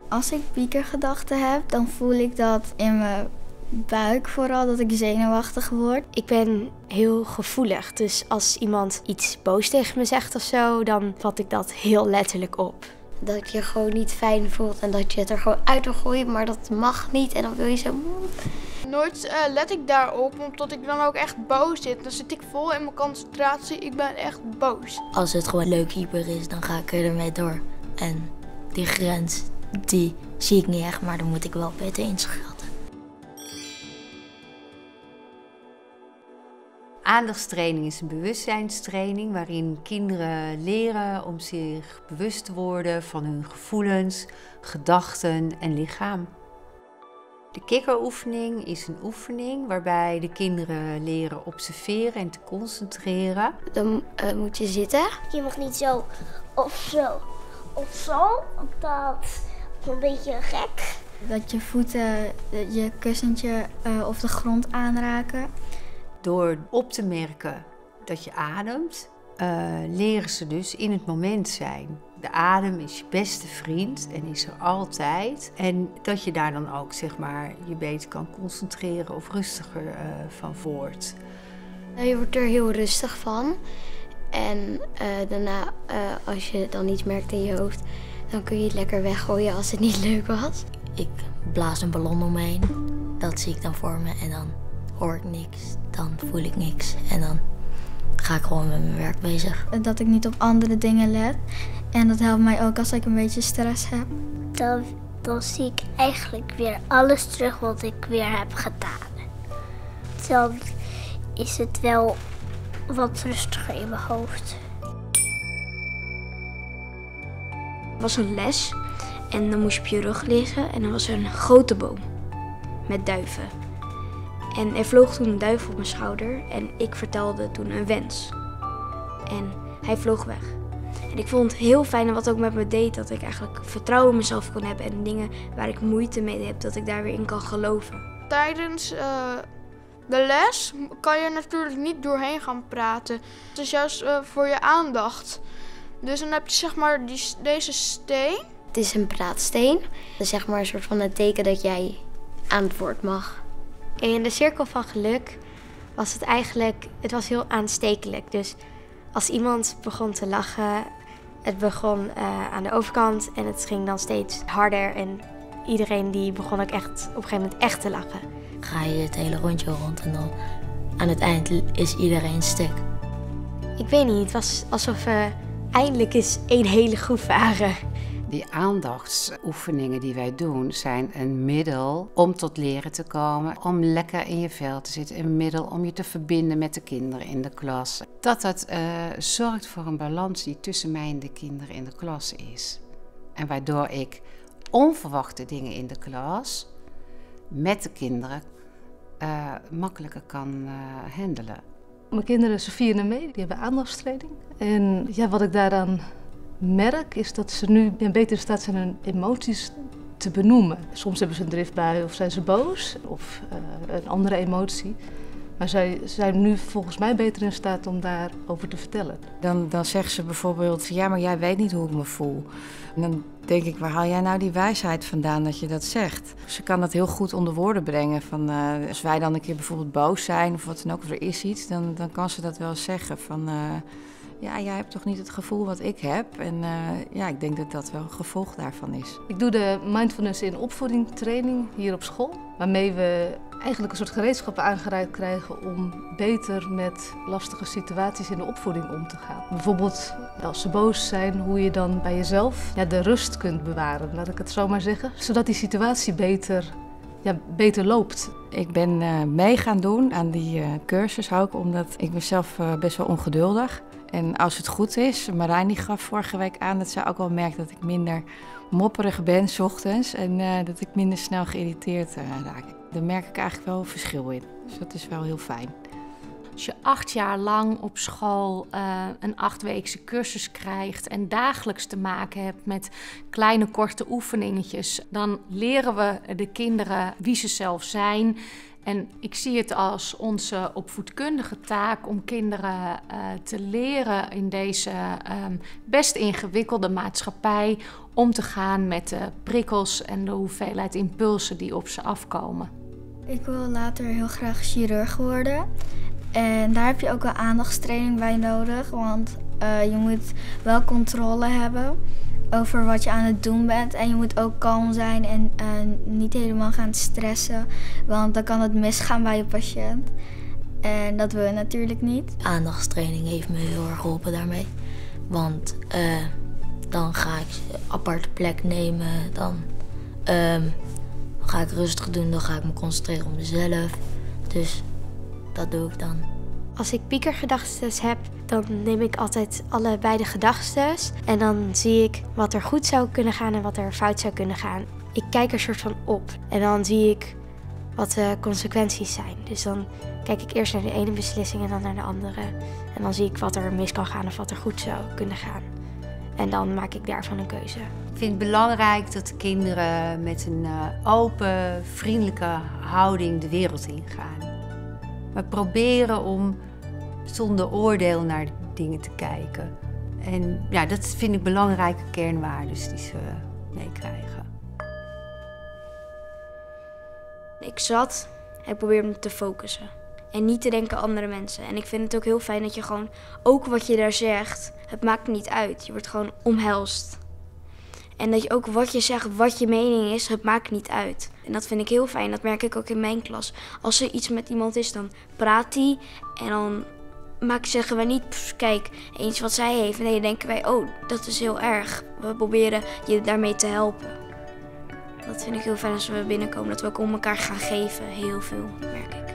Als ik piekergedachten heb, dan voel ik dat in mijn buik vooral, dat ik zenuwachtig word. Ik ben heel gevoelig, dus als iemand iets boos tegen me zegt of zo, dan vat ik dat heel letterlijk op. Dat je gewoon niet fijn voelt en dat je het er gewoon uit wil gooien, maar dat mag niet en dan wil je zo... Nooit let ik daarop, omdat ik dan ook echt boos zit. Dan zit ik vol in mijn concentratie, ik ben echt boos. Als het gewoon leuk hyper is, dan ga ik ermee door. En die grens, die zie ik niet echt, maar dan moet ik wel beter inschatten. Aandachtstraining is een bewustzijnstraining waarin kinderen leren om zich bewust te worden van hun gevoelens, gedachten en lichaam. De kikkeroefening is een oefening waarbij de kinderen leren observeren en te concentreren. Dan moet je zitten. Je mag niet zo of zo of zo, want dat is een beetje gek. Dat je voeten je kussentje of de grond aanraken. Door op te merken dat je ademt, leren ze dus in het moment zijn. De adem is je beste vriend en is er altijd. En dat je daar dan ook zeg maar, je beter kan concentreren of rustiger van wordt. Je wordt er heel rustig van. En daarna, als je dan iets merkt in je hoofd, dan kun je het lekker weggooien als het niet leuk was. Ik blaas een ballon omheen. Dat zie ik dan voor me en dan hoor ik niks. Dan voel ik niks en dan ga ik gewoon met mijn werk bezig. Dat ik niet op andere dingen let. En dat helpt mij ook als ik een beetje stress heb. Dan zie ik eigenlijk weer alles terug wat ik weer heb gedaan. Dan is het wel wat rustiger in mijn hoofd. Er was een les en dan moest je op je rug liggen en er was een grote boom met duiven. En er vloog toen een duif op mijn schouder en ik vertelde toen een wens. En hij vloog weg. En ik vond het heel fijn en wat ook met me deed, dat ik eigenlijk vertrouwen in mezelf kon hebben en dingen waar ik moeite mee heb, dat ik daar weer in kan geloven. Tijdens de les kan je natuurlijk niet doorheen gaan praten. Het is juist voor je aandacht. Dus dan heb je zeg maar deze steen. Het is een praatsteen. Dat is zeg maar een soort van een teken dat jij aan het woord mag. In de cirkel van geluk was het eigenlijk, het was heel aanstekelijk. Dus als iemand begon te lachen, het begon aan de overkant en het ging dan steeds harder. En iedereen die begon ook echt op een gegeven moment echt te lachen. Ga je het hele rondje rond en dan aan het eind is iedereen stuk. Ik weet niet, het was alsof we eindelijk eens één hele groep waren. Die aandachtsoefeningen die wij doen zijn een middel om tot leren te komen, om lekker in je vel te zitten, een middel om je te verbinden met de kinderen in de klas. Dat zorgt voor een balans die tussen mij en de kinderen in de klas is. En waardoor ik onverwachte dingen in de klas met de kinderen makkelijker kan handelen. Mijn kinderen, Sofie en Amee, die hebben aandachtstraining. En ja, wat ik daaraan merk is dat ze nu beter in staat zijn hun emoties te benoemen. Soms hebben ze een driftbui of zijn ze boos of een andere emotie. Maar zij zijn nu volgens mij beter in staat om daarover te vertellen. Dan zegt ze bijvoorbeeld, ja, maar jij weet niet hoe ik me voel. En dan denk ik, waar haal jij nou die wijsheid vandaan dat je dat zegt? Ze kan dat heel goed onder woorden brengen. Van, als wij dan een keer bijvoorbeeld boos zijn of wat dan ook, of er is iets, dan kan ze dat wel zeggen. Van, ja, jij hebt toch niet het gevoel wat ik heb? En ja, ik denk dat dat wel een gevolg daarvan is. Ik doe de mindfulness in opvoeding training hier op school. Waarmee we eigenlijk een soort gereedschappen aangereikt krijgen om beter met lastige situaties in de opvoeding om te gaan. Bijvoorbeeld als ze boos zijn, hoe je dan bij jezelf de rust kunt bewaren, laat ik het zo maar zeggen. Zodat die situatie beter loopt. Ik ben mee gaan doen aan die cursus ook, omdat ik mezelf best wel ongeduldig. En als het goed is, Marijn die gaf vorige week aan dat zij ook wel merkt dat ik minder mopperig ben 's ochtends en dat ik minder snel geïrriteerd raak. Daar merk ik eigenlijk wel een verschil in. Dus dat is wel heel fijn. Als je 8 jaar lang op school een 8-weekse cursus krijgt en dagelijks te maken hebt met kleine korte oefeningetjes, dan leren we de kinderen wie ze zelf zijn. En ik zie het als onze opvoedkundige taak om kinderen te leren in deze best ingewikkelde maatschappij om te gaan met de prikkels en de hoeveelheid impulsen die op ze afkomen. Ik wil later heel graag chirurg worden. En daar heb je ook een aandachtstraining bij nodig, want je moet wel controle hebben over wat je aan het doen bent. En je moet ook kalm zijn en niet helemaal gaan stressen, want dan kan het misgaan bij je patiënt. En dat wil je natuurlijk niet. Aandachtstraining heeft me heel erg geholpen daarmee. Want dan ga ik een aparte plek nemen, dan ga ik rustig doen, dan ga ik me concentreren op mezelf. Dus dat doe ik dan. Als ik piekergedachten heb, dan neem ik altijd allebei de gedachten en dan zie ik wat er goed zou kunnen gaan en wat er fout zou kunnen gaan. Ik kijk er soort van op en dan zie ik wat de consequenties zijn. Dus dan kijk ik eerst naar de ene beslissing en dan naar de andere. En dan zie ik wat er mis kan gaan of wat er goed zou kunnen gaan. En dan maak ik daarvan een keuze. Ik vind het belangrijk dat kinderen met een open, vriendelijke houding de wereld ingaan. We proberen om zonder oordeel naar dingen te kijken. En ja, dat vind ik belangrijke kernwaarden die ze meekrijgen. Ik zat en ik probeerde me te focussen. En niet te denken aan andere mensen. En ik vind het ook heel fijn dat je gewoon, ook wat je daar zegt, het maakt niet uit. Je wordt gewoon omhelst. En dat je ook wat je zegt, wat je mening is, het maakt niet uit. En dat vind ik heel fijn, dat merk ik ook in mijn klas. Als er iets met iemand is, dan praat die en dan zeggen wij niet, kijk, eens wat zij heeft. Nee, dan denken wij, oh, dat is heel erg. We proberen je daarmee te helpen. Dat vind ik heel fijn als we binnenkomen, dat we ook om elkaar gaan geven. Heel veel, merk ik.